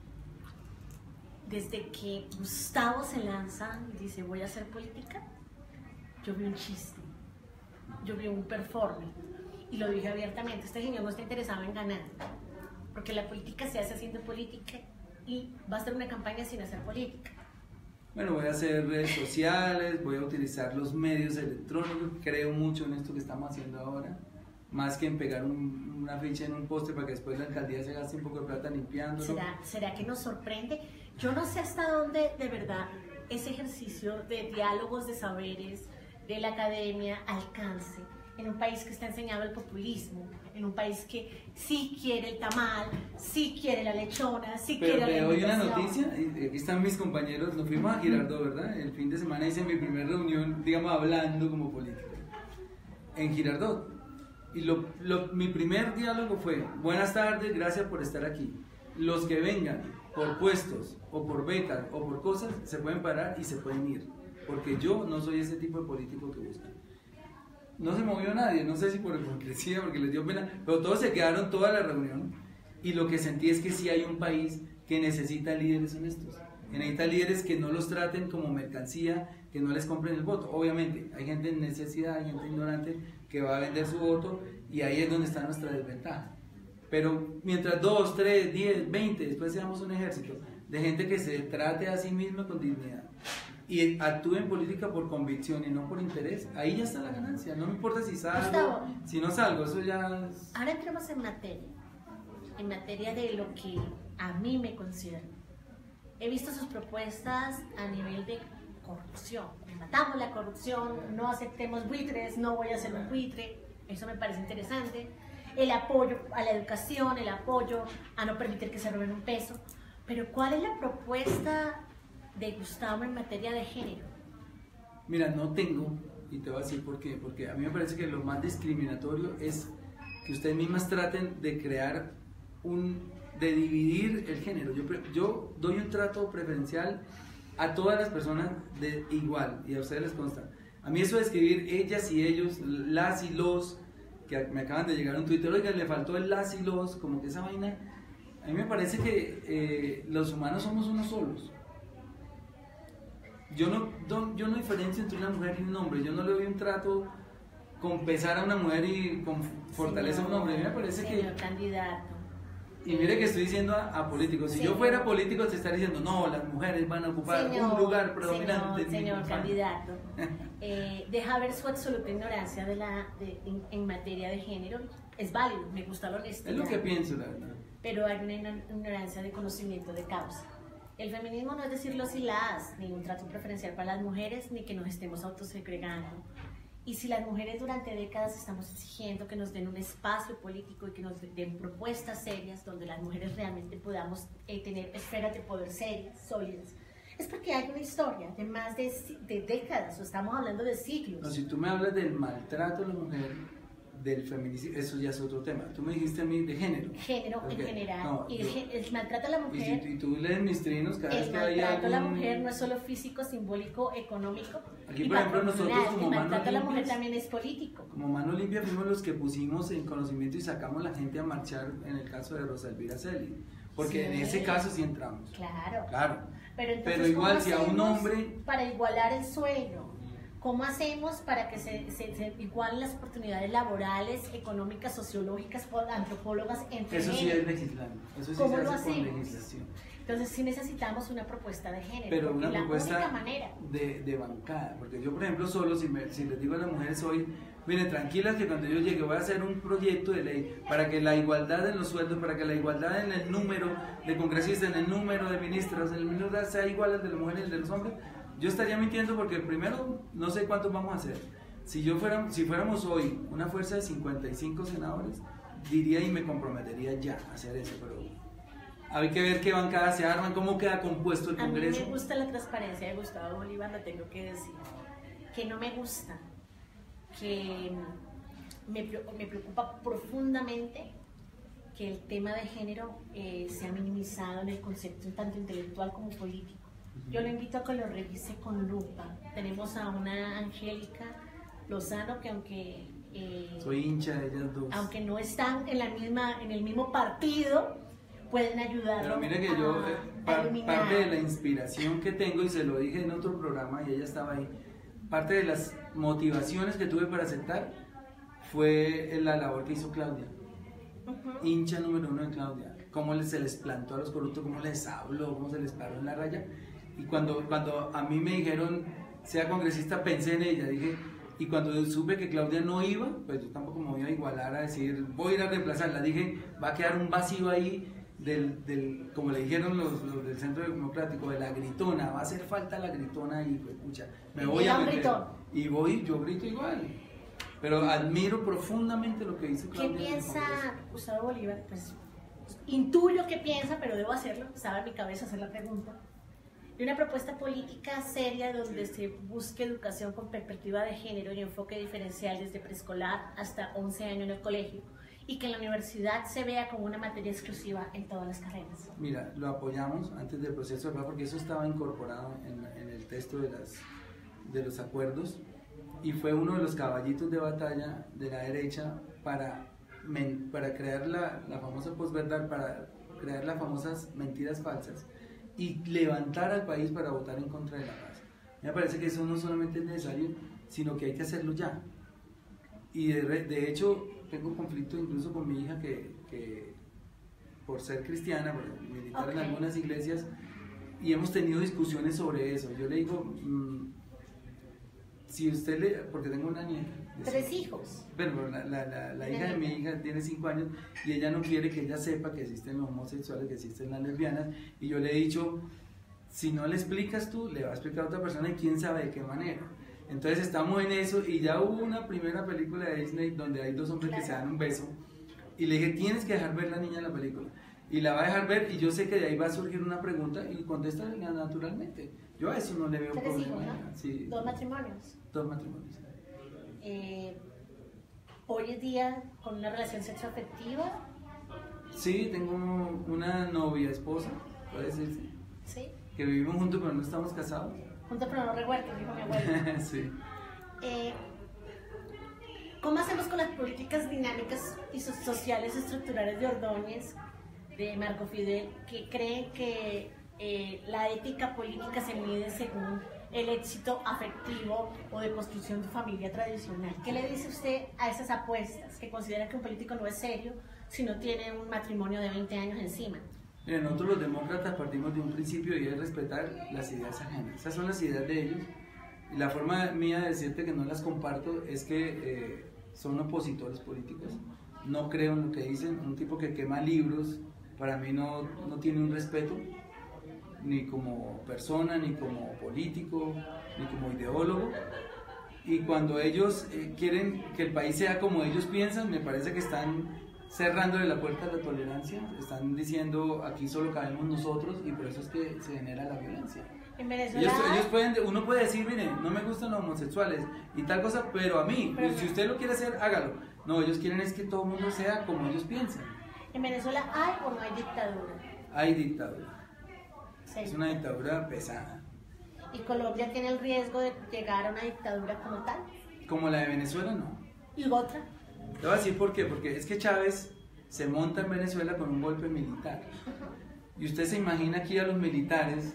Desde que Gustavo se lanza y dice voy a hacer política, yo vi un chiste, yo vi un performance. Y lo dije abiertamente, este señor no está interesado en ganar, porque la política se hace haciendo política y va a hacer una campaña sin hacer política. Bueno, voy a hacer redes sociales, voy a utilizar los medios electrónicos, creo mucho en esto que estamos haciendo ahora, más que en pegar una ficha en un poste para que después la alcaldía se gaste un poco de plata limpiándolo. ¿Será que nos sorprende? Yo no sé hasta dónde de verdad ese ejercicio de diálogos de saberes de la academia alcance en un país que está enseñado el populismo, en un país que sí quiere el tamal, sí quiere la lechona, sí quiere la alimentación. Pero te doy una noticia, y aquí están mis compañeros, nos fuimos a Girardot, ¿verdad? El fin de semana hice mi primera reunión, digamos, hablando como político, en Girardot. Y mi primer diálogo fue, buenas tardes, gracias por estar aquí. Los que vengan por puestos, o por becas, o por cosas, se pueden parar y se pueden ir. Porque yo no soy ese tipo de político que buscan. No se movió nadie, no sé si por hipocresía, porque les dio pena, pero todos se quedaron toda la reunión y lo que sentí es que sí hay un país que necesita líderes honestos, que necesita líderes que no los traten como mercancía, que no les compren el voto. Obviamente, hay gente en necesidad, hay gente ignorante que va a vender su voto y ahí es donde está nuestra desventaja. Pero mientras 2, 3, 10, 20, después seamos un ejército de gente que se trate a sí misma con dignidad y actúe en política por convicción y no por interés, ahí ya está la ganancia. No me importa si salgo, Gustavo, si no salgo, eso ya es... Ahora entremos en materia de lo que a mí me concierne. He visto sus propuestas a nivel de corrupción. Matamos la corrupción, no aceptemos buitres, no voy a ser un buitre. Eso me parece interesante. El apoyo a la educación, el apoyo a no permitir que se roben un peso. Pero ¿cuál es la propuesta de Gustavo en materia de género? Mira, no tengo, y te voy a decir por qué. Porque a mí me parece que lo más discriminatorio es que ustedes mismas traten de crear de dividir el género. Yo doy un trato preferencial a todas las personas de igual, y a ustedes les consta. A mí eso de escribir ellas y ellos, las y los, que me acaban de llegar un Twitter, oiga, le faltó el las y los, como que esa vaina, a mí me parece que los humanos somos unos solos. Yo no diferencio entre una mujer y un hombre, yo no le doy un trato con pesar a una mujer y con fortaleza a un hombre. A mí me parece señor candidato. Y mire que estoy diciendo a políticos, si yo fuera político te estaría diciendo, no, las mujeres van a ocupar un lugar predominante. Señor candidato, deja ver su absoluta ignorancia en materia de género, es válido, me gusta la honestidad. Es lo que pienso, la verdad. Pero hay una ignorancia de conocimiento de causa. El feminismo no es decir los y las, ni un trato preferencial para las mujeres, ni que nos estemos autosegregando. Y si las mujeres durante décadas estamos exigiendo que nos den un espacio político y que nos den propuestas serias donde las mujeres realmente podamos tener esferas de poder serias, sólidas, es porque hay una historia de más de décadas, o estamos hablando de siglos. No, si tú me hablas del maltrato a la mujer, del feminicidio, eso ya es otro tema. Tú me dijiste a mí de género. Género en general. No, y el maltrato a la mujer. Y tú lees mis trinos cada vez que hay El maltrato a la mujer no es solo físico, simbólico, económico. Aquí, por ejemplo, nosotros como el maltrato a la mujer también es político. Como Mano Limpia fuimos los que pusimos en conocimiento y sacamos la gente a marchar en el caso de Rosa Elvira Celi. Porque sí, en ese caso sí entramos. Claro. Claro. Pero igual si a un hombre. Para igualar el sueldo. ¿Cómo hacemos para que se igualen las oportunidades laborales, económicas, sociológicas, antropólogas, entre Eso sí es legislando, eso sí se hace con legislación. Entonces sí necesitamos una propuesta de género, pero una propuesta la única manera de bancada, porque yo por ejemplo solo, si les digo a las mujeres hoy, miren, tranquilas que cuando yo llegue voy a hacer un proyecto de ley para que la igualdad en los sueldos, para que la igualdad en el número de congresistas, en el número de ministros, en el número sea igual al de las mujeres y el de los hombres. Yo estaría mintiendo porque primero no sé cuántos vamos a hacer. Si fuéramos hoy una fuerza de 55 senadores, diría y me comprometería ya a hacer eso, pero hay que ver qué bancadas se arman, cómo queda compuesto el Congreso. A mí me gusta la transparencia de Gustavo Bolívar, lo tengo que decir. Que no me gusta, que me preocupa profundamente que el tema de género sea minimizado en el concepto tanto intelectual como político. Yo lo invito a que lo revise con lupa. Tenemos a una Angélica Lozano que aunque soy hincha de ellas dos, aunque no están en el mismo partido, pueden ayudar. Pero mire que yo parte de la inspiración que tengo, y se lo dije en otro programa y ella estaba ahí, parte de las motivaciones que tuve para aceptar fue la labor que hizo Claudia. Hincha número 1 de Claudia, cómo se les plantó a los corruptos, cómo les habló, cómo se les paró en la raya. Y cuando a mí me dijeron sea congresista, pensé en ella, dije, y cuando supe que Claudia no iba, pues yo tampoco me voy a igualar a decir voy a ir a reemplazarla. Dije, va a quedar un vacío ahí como le dijeron los del Centro Democrático, de la gritona, va a hacer falta la gritona y pues pucha, me voy a meter. Y yo grito igual. Pero admiro profundamente lo que dice Claudia. ¿Qué piensa Gustavo Bolívar? Pues intuyo que piensa, pero debo hacerlo, estaba en mi cabeza hacer la pregunta. De una propuesta política seria donde se busque educación con perspectiva de género y enfoque diferencial desde preescolar hasta 11 años en el colegio, y que en la universidad se vea como una materia exclusiva en todas las carreras. Mira, lo apoyamos antes del proceso de paz porque eso estaba incorporado en el texto de los acuerdos, y fue uno de los caballitos de batalla de la derecha para crear la famosa posverdad, para crear las famosas mentiras falsas y levantar al país para votar en contra de la paz. Me parece que eso no solamente es necesario, sino que hay que hacerlo ya. Y de hecho tengo conflicto incluso con mi hija que por ser cristiana, por militar en algunas iglesias, y hemos tenido discusiones sobre eso. Yo le digo, si usted porque tengo una nieta. 3 hijos. Pero la hija de mi hija tiene 5 años y ella no quiere que ella sepa que existen los homosexuales, que existen las lesbianas, y yo le he dicho, si no le explicas tú, le va a explicar a otra persona y quién sabe de qué manera. Entonces estamos en eso, y ya hubo una primera película de Disney donde hay 2 hombres que se dan un beso, y le dije, tienes que dejar ver la niña la película, y la va a dejar ver, y yo sé que de ahí va a surgir una pregunta y contesta naturalmente. Yo a eso no le veo 3 problema. hijos, ¿no? Sí. 2 matrimonios. 2 matrimonios. Hoy en día, con una relación sexoafectiva. Sí, tengo una novia, esposa, puede decirse. Sí. Que vivimos juntos pero no estamos casados. Juntos pero no revueltos, dijo mi abuelo. Sí. ¿Cómo hacemos con las políticas dinámicas y sociales estructurales de Ordóñez, de Marco Fidel, que creen que la ética política se mide según el éxito afectivo o de construcción de familia tradicional? ¿Qué le dice usted a esas apuestas que considera que un político no es serio si no tiene un matrimonio de 20 años encima? Miren, nosotros los demócratas partimos de un principio y es respetar las ideas ajenas. Esas son las ideas de ellos. Y la forma mía de decirte que no las comparto es que son opositores políticos. No creo en lo que dicen. Un tipo que quema libros, para mí no tiene un respeto, ni como persona, ni como político, ni como ideólogo. Y cuando ellos quieren que el país sea como ellos piensan, me parece que están cerrándole la puerta a la tolerancia, están diciendo aquí solo cabemos nosotros y por eso es que se genera la violencia. En Venezuela Uno puede decir, mire, no me gustan los homosexuales y tal cosa, pero a mí, pues, si usted lo quiere hacer, hágalo. No, ellos quieren es que todo el mundo sea como ellos piensan. ¿En Venezuela hay o no hay dictadura? Hay dictadura. Sí. Es una dictadura pesada. ¿Y Colombia tiene el riesgo de llegar a una dictadura como tal? Como la de Venezuela, no. ¿Y otra? Te voy a decir por qué, porque es que Chávez se monta en Venezuela con un golpe militar. Y usted se imagina aquí a los militares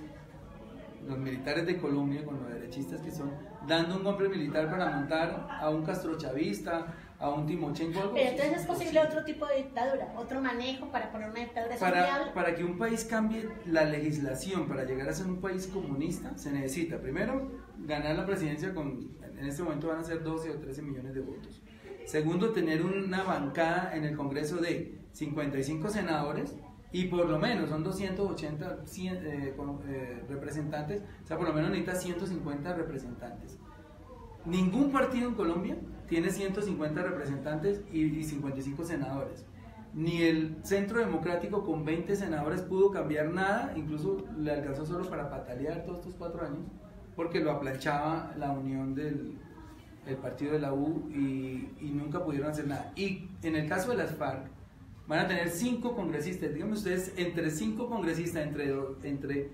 de Colombia, con los derechistas que son, dando un golpe militar para montar a un castrochavista, a un Timochenko. Algo. Pero entonces es posible otro tipo de dictadura, otro manejo para poner una dictadura viable. Para que un país cambie la legislación, para llegar a ser un país comunista, se necesita primero ganar la presidencia en este momento van a ser 12 o 13 millones de votos. Segundo, tener una bancada en el Congreso de 55 senadores y por lo menos son 280 representantes, o sea, por lo menos necesita 150 representantes. Ningún partido en Colombia tiene 150 representantes y 55 senadores. Ni el Centro Democrático con 20 senadores pudo cambiar nada, incluso le alcanzó solo para patalear todos estos 4 años, porque lo aplanchaba la unión del partido de la U y nunca pudieron hacer nada. Y en el caso de las FARC, van a tener 5 congresistas, díganme ustedes, entre 5 congresistas, entre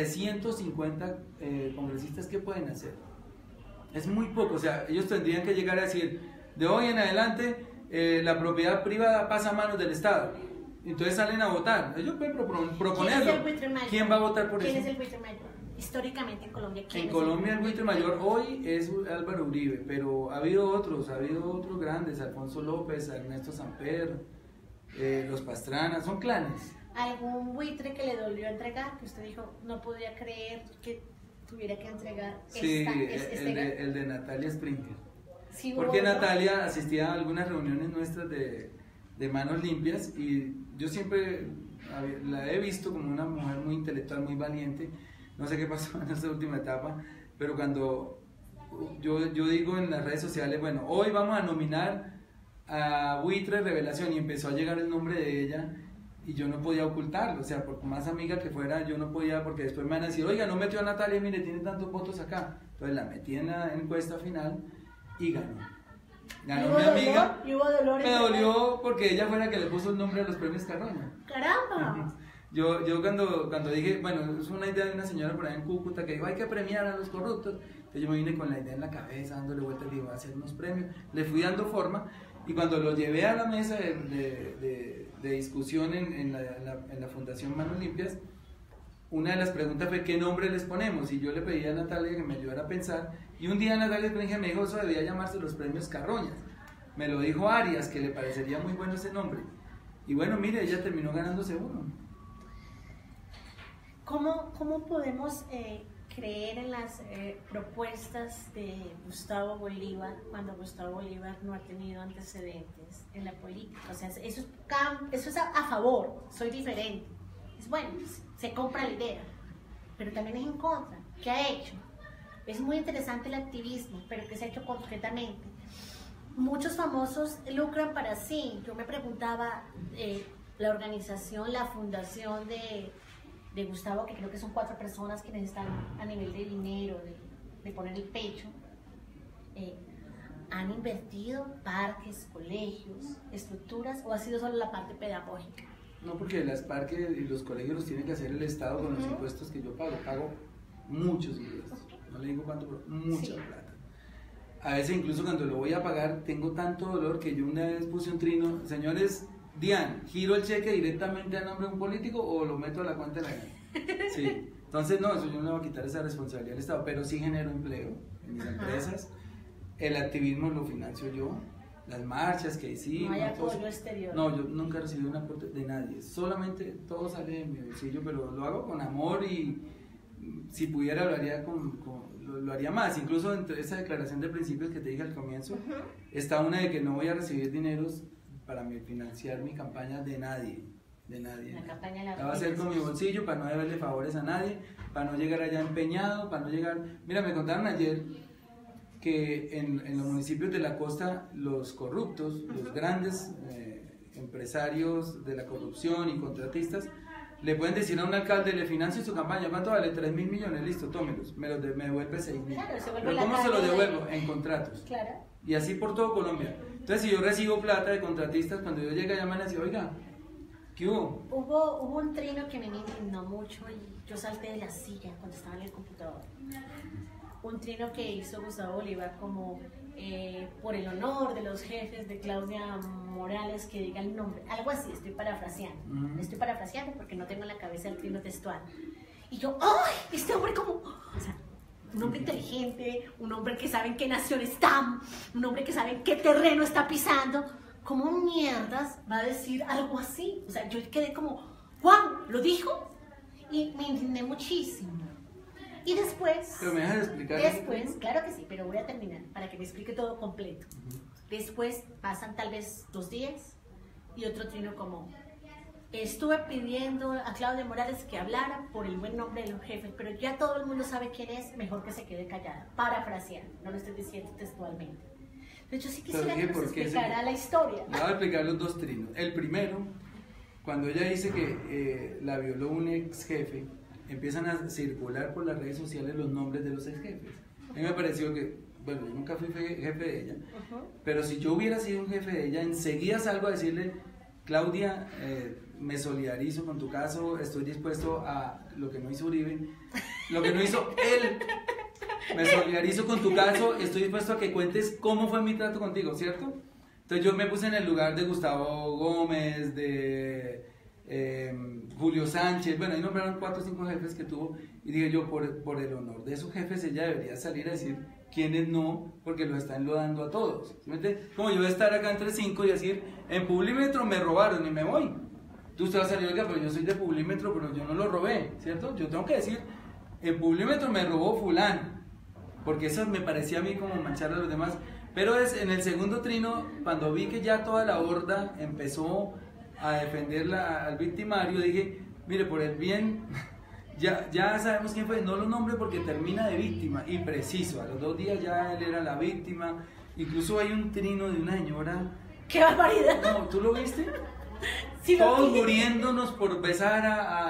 350 congresistas, ¿qué pueden hacer? Es muy poco, o sea, ellos tendrían que llegar a decir, de hoy en adelante, la propiedad privada pasa a manos del Estado. Entonces salen a votar, ellos pueden proponerlo. ¿Quién va a votar por eso? ¿Quién es el buitre mayor? Históricamente en Colombia, ¿quién en Colombia el buitre mayor hoy es Álvaro Uribe, pero ha habido otros grandes, Alfonso López, Ernesto Samper, los Pastrana, son clanes. ¿Algún buitre que le dolió entregar, que usted dijo no podía creer que tuviera que entregar? Sí, el de Natalia Springer. Sí, porque Natalia asistía a algunas reuniones nuestras de Manos Limpias y yo siempre la he visto como una mujer muy intelectual, muy valiente. No sé qué pasó en esta última etapa, pero cuando yo digo en las redes sociales, bueno, hoy vamos a nominar a Buitre Revelación y empezó a llegar el nombre de ella y yo no podía ocultarlo, o sea, por más amiga que fuera, yo no podía, porque después me van a decir, oiga, no metió a Natalia, mire, tiene tantos votos acá. Entonces la metí en la encuesta final y ganó. Ganó mi amiga. ¿Y hubo dolor? Me dolió porque ella fue la que le puso el nombre a los premios Carroña. ¡Caramba! Yo cuando dije, bueno, es una idea de una señora por ahí en Cúcuta que dijo, hay que premiar a los corruptos. Entonces yo me vine con la idea en la cabeza, dándole vueltas, digo, voy a hacer unos premios. Le fui dando forma y cuando lo llevé a la mesa de discusión en la Fundación Manos Limpias, una de las preguntas fue, ¿qué nombre les ponemos? Y yo le pedí a Natalia que me ayudara a pensar. Y un día Natalia me dijo, eso debía llamarse los premios Carroñas. Me lo dijo Arias, que le parecería muy bueno ese nombre. Y bueno, mire, ella terminó ganándose uno. ¿Cómo podemos creer en las propuestas de Gustavo Bolívar cuando Gustavo Bolívar no ha tenido antecedentes en la política? O sea, eso es a favor, soy diferente. Es bueno, se compra la idea, pero también es en contra. ¿Qué ha hecho? Es muy interesante el activismo, pero ¿qué se ha hecho concretamente? Muchos famosos lucran para sí. Yo me preguntaba, la organización, la fundación de Gustavo, que creo que son 4 personas quienes están a nivel de dinero, de poner el pecho, ¿han invertido parques, colegios, estructuras o ha sido solo la parte pedagógica? No, porque las parques y los colegios los tiene que hacer el Estado con los impuestos que yo pago muchos impuestos, no le digo cuánto, pero mucha plata. A veces incluso cuando lo voy a pagar tengo tanto dolor que yo una vez puse un trino, señores, Dian, ¿giro el cheque directamente a nombre de un político o lo meto a la cuenta de la gente? Sí, entonces no, eso yo no le voy a quitar esa responsabilidad al Estado, pero sí genero empleo en mis empresas, el activismo lo financio yo, las marchas que hicimos. No hay apoyo exterior. No, yo nunca he recibido un aporte de nadie, solamente todo sale de mi bolsillo, pero lo hago con amor y si pudiera lo haría lo haría más. Incluso entre esa declaración de principios que te dije al comienzo, está una de que no voy a recibir dineros para financiar mi campaña de nadie. La campaña la va a ser con mi bolsillo para no deberle favores a nadie, para no llegar allá empeñado, para no llegar... Mira, me contaron ayer que en los municipios de la costa los corruptos, los grandes empresarios de la corrupción y contratistas, le pueden decir a un alcalde, le financio su campaña, ¿cuánto vale? 3.000 millones, listo, tómelos, me devuelve 6.000. Claro, ¿Pero cómo se lo devuelvo? En contratos. Claro. Y así por todo Colombia. Entonces, si yo recibo plata de contratistas, cuando yo llegue allá me van a decir, oiga, ¿qué hubo? Hubo un trino que me indignó mucho y yo salté de la silla cuando estaba en el computador. Un trino que hizo Gustavo Bolívar como por el honor de los jefes de Claudia Morales que diga el nombre, algo así, estoy parafraseando. Estoy parafraseando porque no tengo en la cabeza el trino textual. Y yo, ¡ay! Este hombre como... O sea, un hombre inteligente, un hombre que sabe en qué nación está, un hombre que sabe en qué terreno está pisando. ¿Cómo mierdas va a decir algo así? O sea, yo quedé como, ¡wow! ¿Lo dijo? Y me indigné muchísimo. Y después... ¿Pero me dejas explicar? Después, claro que sí, pero voy a terminar para que me explique todo completo. Después pasan tal vez 2 días y otro trino como... Estuve pidiendo a Claudia Morales que hablara por el buen nombre de los jefes, pero ya todo el mundo sabe quién es, mejor que se quede callada. Parafraseando, no lo estoy diciendo textualmente. De hecho, sí quisiera que nos explicara la historia. Le voy a explicar los 2 trinos. El primero, cuando ella dice que la violó un ex jefe, empiezan a circular por las redes sociales los nombres de los ex jefes. A mí me pareció que, bueno, yo nunca fui jefe de ella, pero si yo hubiera sido un jefe de ella, enseguida salgo a decirle, Claudia, me solidarizo con tu caso, estoy dispuesto a lo que no hizo Uribe, lo que no hizo él, me solidarizo con tu caso, estoy dispuesto a que cuentes cómo fue mi trato contigo, ¿cierto? Entonces yo me puse en el lugar de Gustavo Gómez, de Julio Sánchez, bueno, ahí nombraron 4 o 5 jefes que tuvo, y dije yo, por el honor de esos jefes, ella debería salir a decir quiénes no, porque los está enlodando a todos. ¿Sí me entiendes? Como yo voy a estar acá entre 5 y decir, en Publímetro me robaron y me voy. Tú usted va a salir, oiga, pero yo soy de Publímetro, pero yo no lo robé, ¿cierto? Yo tengo que decir, en Publímetro me robó fulano, porque eso me parecía a mí como manchar a los demás. Pero es en el segundo trino, cuando vi que ya toda la horda empezó a defender al victimario, dije, mire, por el bien, ya sabemos quién fue, no lo nombre porque termina de víctima, y preciso, a los 2 días ya él era la víctima. Incluso hay un trino de una señora. ¡Qué barbaridad! No, ¿tú lo viste? Sí, todos muriéndonos por besar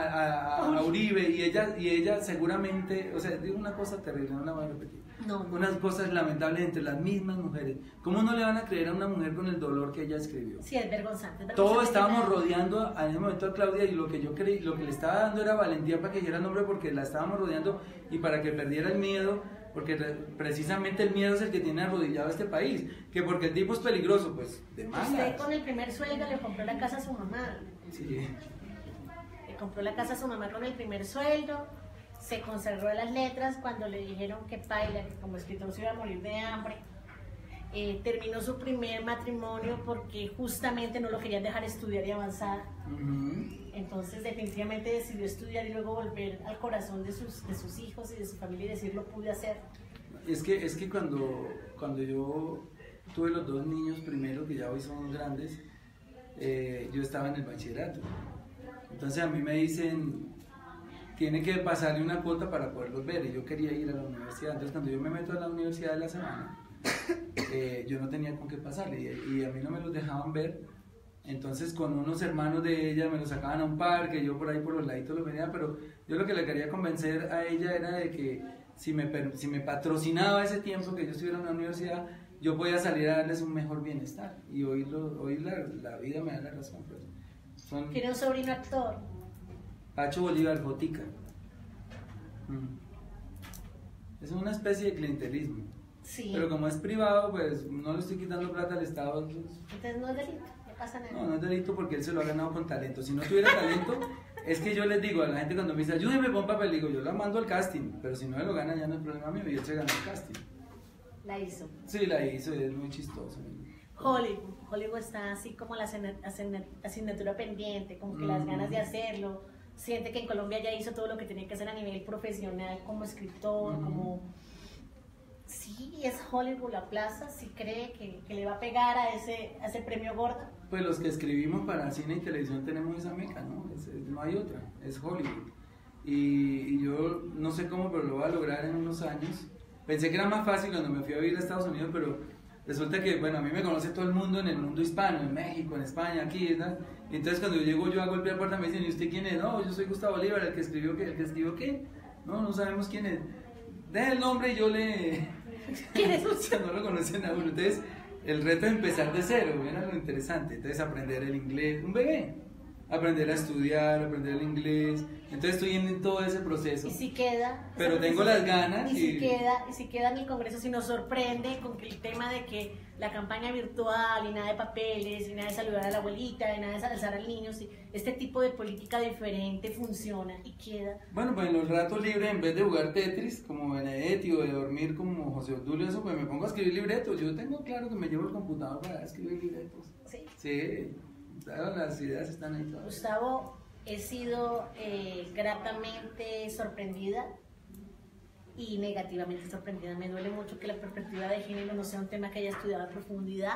a Uribe, y ella seguramente, o sea, digo una cosa terrible, no la voy a repetir. No. Unas cosas lamentables entre las mismas mujeres. ¿Cómo no le van a creer a una mujer con el dolor que ella escribió? Sí, es vergonzante. Todos estábamos rodeando en ese momento a Claudia, y lo que yo creí, lo que le estaba dando era valentía para que dijera el nombre, porque la estábamos rodeando y para que perdiera el miedo, porque precisamente el miedo es el que tiene arrodillado a este país, que porque el tipo es peligroso, pues de malas. Usted con el primer sueldo le compró la casa a su mamá. Sí. Le compró la casa a su mamá con el primer sueldo, se consagró las letras cuando le dijeron que paila, que como escritor se iba a morir de hambre. Terminó su primer matrimonio porque justamente no lo querían dejar estudiar y avanzar. Entonces definitivamente decidió estudiar y luego volver al corazón de sus hijos y de su familia y decir, lo pude hacer. Es que cuando yo tuve los 2 niños primero, que ya hoy son grandes, yo estaba en el bachillerato. Entonces a mí me dicen, tiene que pasarle una cuota para poderlos ver, y yo quería ir a la universidad. Entonces cuando yo me meto a la universidad de la semana, yo no tenía con qué pasarle, y a mí no me los dejaban ver. Entonces con unos hermanos de ella me los sacaban a un parque, yo por ahí por los laditos los venía, pero yo lo que le quería convencer a ella era de que si me patrocinaba ese tiempo que yo estuviera en la universidad, yo podía salir a darles un mejor bienestar, y hoy la vida me da la razón. Pues. Tiene un sobrino actor. Pacho Bolívar Botica. Es una especie de clientelismo. Sí. Pero como es privado, pues no le estoy quitando plata al Estado. Entonces no es delito, no pasa nada. No, no es delito porque él se lo ha ganado con talento. Si no tuviera talento, es que yo les digo a la gente cuando me dice, ayúdeme con un papel, digo, yo la mando al casting, pero si no me lo gana ya no es problema mío y él se ganó el casting. La hizo. Sí, la hizo, es muy chistoso. Hollywood está así como la asignatura pendiente, como que las ganas de hacerlo. Siente que en Colombia ya hizo todo lo que tenía que hacer a nivel profesional, como escritor, como... Sí, es Hollywood la plaza, sí cree que le va a pegar a ese premio gordo. Pues los que escribimos para cine y televisión tenemos esa meca, ¿no? No hay otra, es Hollywood. Y yo no sé cómo, pero lo voy a lograr en unos años. Pensé que era más fácil cuando me fui a vivir a Estados Unidos, pero resulta que, bueno, a mí me conoce todo el mundo en el mundo hispano, en México, en España, aquí, ¿verdad? Y entonces cuando llego yo a golpear puerta me dicen, ¿y usted quién es? No, yo soy Gustavo Bolívar, el que escribió qué. No, no sabemos quién es. Deja el nombre y yo le... ¿Quién es O usted? sea, no lo conocen a uno. Entonces, el reto es empezar de cero, era lo interesante. Entonces, aprender el inglés, un bebé. Aprender a estudiar, aprender el inglés. Entonces, estoy en todo ese proceso. Y si queda... Pero tengo las ganas. Y si queda en el Congreso, si nos sorprende con que el tema de que la campaña virtual y nada de papeles, y nada de saludar a la abuelita, y nada de alzar al niño, si este tipo de política diferente funciona y queda... Bueno, pues en los ratos libres, en vez de jugar Tetris como Benedetti o de dormir como José Obdulio, eso, pues me pongo a escribir libretos. Yo tengo claro que me llevo el computador para escribir libretos. Sí. Sí, claro, las ideas están ahí todas. Gustavo, he sido gratamente sorprendida y negativamente sorprendida. Me duele mucho que la perspectiva de género no sea un tema que haya estudiado a profundidad,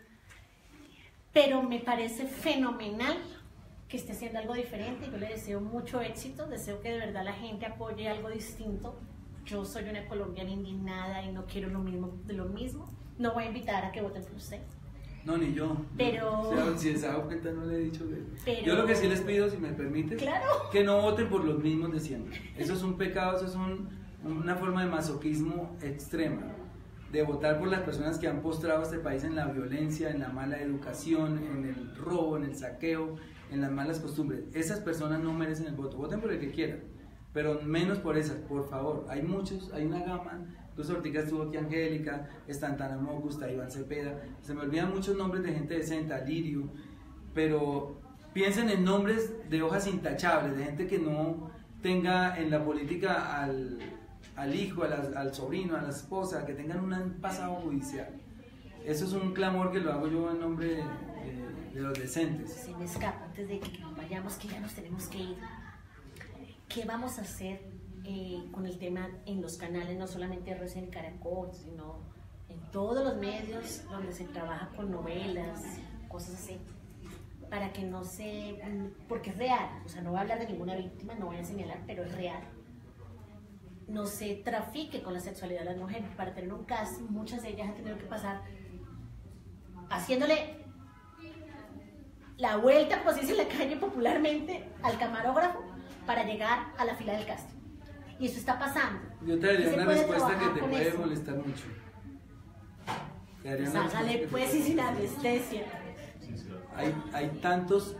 pero me parece fenomenal que esté haciendo algo diferente. Yo le deseo mucho éxito, deseo que de verdad la gente apoye algo distinto. Yo soy una colombiana indignada y no quiero lo mismo de lo mismo. No voy a invitar a que voten por usted. No, ni yo. Pero... O sea, si se ha dado cuenta, no le he dicho que... Pero... Yo lo que sí les pido, si me permite, Claro. que no voten por los mismos de siempre. Eso es un pecado, eso es una forma de masoquismo extrema. De votar por las personas que han postrado a este país en la violencia, en la mala educación, en el robo, en el saqueo, en las malas costumbres. Esas personas no merecen el voto. Voten por el que quieran, pero menos por esas, por favor. Hay muchos, hay una gama. Incluso ahorita estuvo aquí Angélica, está Antana Moco, está Iván Cepeda. Se me olvidan muchos nombres de gente decente, Alirio, pero piensen en nombres de hojas intachables, de gente que no tenga en la política al hijo, al sobrino, a la esposa, que tengan un pasado judicial. Eso es un clamor que lo hago yo en nombre de los decentes. Se me escapa antes de que vayamos, que ya nos tenemos que ir. ¿Qué vamos a hacer con el tema en los canales, no solamente RCN Caracol, sino en todos los medios donde se trabaja con novelas, cosas así, para que no se... porque es real, o sea, no voy a hablar de ninguna víctima, no voy a señalar, pero es real. No se trafique con la sexualidad de las mujeres. Para tener un caso, muchas de ellas han tenido que pasar haciéndole la vuelta, como se dice en la calle popularmente, al camarógrafo para llegar a la fila del casting. Y eso está pasando. Yo te daría Y se una puede respuesta que trabajar te con puede eso. molestar mucho. Te daría Pues una respuesta hágale que te pues puede y sin molestar. anestesia. Hay tantos,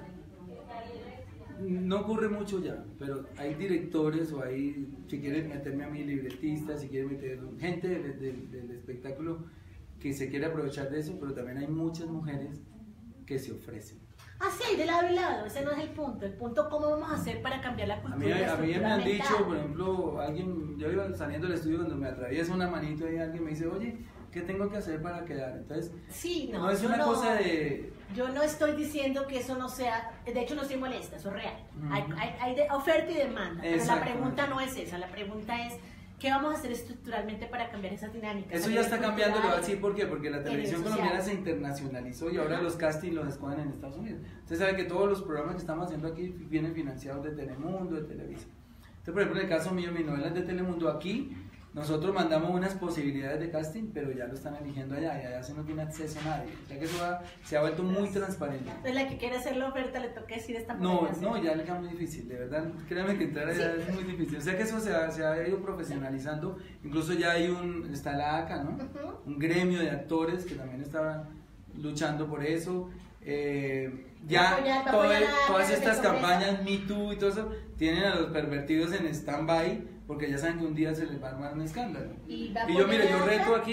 no ocurre mucho ya, pero hay directores o hay, si quieren meterme a mí, libretistas, si quieren meter gente del espectáculo que se quiere aprovechar de eso, pero también hay muchas mujeres que se ofrecen. Ah, sí, de lado y lado, ese no es el punto. El punto, ¿cómo vamos a hacer para cambiar la A cultura? mí, y la a mí me estructura han dicho, mental? por ejemplo, alguien, yo iba saliendo del estudio cuando me atraviesa una manito y alguien me dice, oye, ¿qué tengo que hacer para quedar? Entonces, Sí, no es una cosa de... Yo no estoy diciendo que eso no sea, de hecho no estoy molesta, eso es real. Ujú. Hay oferta y demanda, pero la Exactamente. pregunta no es esa, la pregunta es, ¿qué vamos a hacer estructuralmente para cambiar esas dinámicas? Eso A ya nivel está cambiando, le voy a cultural, decir por qué, porque la televisión redes colombiana sociales. se internacionalizó y ahora los castings los escogen en Estados Unidos. Usted sabe que todos los programas que estamos haciendo aquí vienen financiados de Telemundo, de Televisa. Entonces, por ejemplo, en el caso mío, mis novelas de Telemundo aquí, nosotros mandamos unas posibilidades de casting, pero ya lo están eligiendo allá y allá se no tiene acceso a nadie. O sea que eso se ha vuelto muy transparente. Entonces, la que quiere hacer la oferta le toca decir esta No, manera, no, ¿sí? ya le queda muy difícil, de verdad, créame que entrar allá es muy difícil. O sea que eso se ha ido profesionalizando, incluso ya hay está la ACA, ¿no? Ujú. Un gremio de actores que también está luchando por eso. Ya Va a todas apoyar a todas desde estas el Congreso. campañas Me Too y todo eso tienen a los pervertidos en stand-by porque ya saben que un día se les va a armar un escándalo. Y va a Y yo, mire, apoyar yo a reto ACA. aquí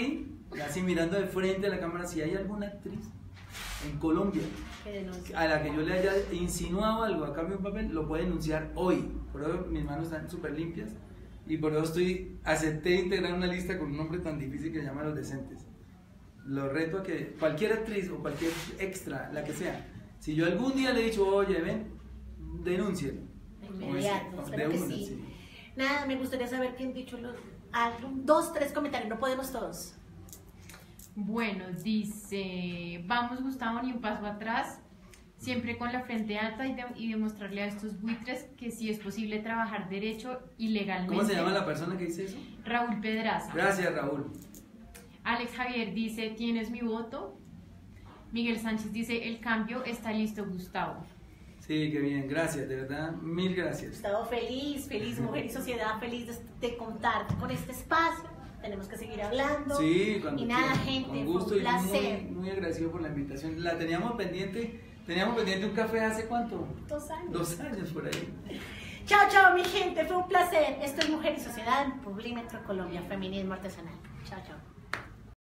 así mirando de frente a la cámara, si hay alguna actriz en Colombia a la que yo le haya insinuado algo a cambio de un papel, lo puede denunciar hoy. Por eso mis manos están súper limpias y por eso acepté integrar una lista con un nombre tan difícil que se llama Los Decentes. Lo reto a que cualquier actriz o cualquier extra, la que sea, si yo algún día le he dicho, oye, ven, denúncielo. De inmediato, espero que sí. Sí. Nada, me gustaría saber qué han dicho dos, tres comentarios, no podemos todos. Bueno, dice, vamos Gustavo, ni un paso atrás, siempre con la frente alta y demostrarle a estos buitres que sí es posible trabajar derecho y legalmente. ¿Cómo se llama la persona que dice eso? Raúl Pedraza. Gracias, Raúl. Alex Javier dice, ¿tienes mi voto? Miguel Sánchez dice, el cambio está listo, Gustavo. Sí, qué bien, gracias, de verdad, mil gracias. Gustavo, feliz, Mujer y Sociedad, feliz de contar con este espacio. Tenemos que seguir hablando. Sí, cuando y nada, quieran, gente, con gusto, fue un placer. Y muy agradecido por la invitación. La teníamos pendiente un café hace ¿cuánto? 2 años. 2 años por ahí. Chao, chao, mi gente, fue un placer. Esto es Mujer y Sociedad, Publímetro Colombia, Feminismo Artesanal. Chao, chao.